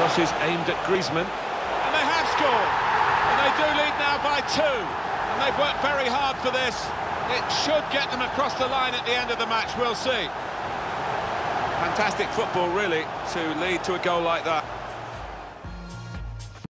Crosses aimed at Griezmann. And they have scored. And they do lead now by 2. And they've worked very hard for this. It should get them across the line at the end of the match, we'll see. Fantastic football, really, to lead to a goal like that.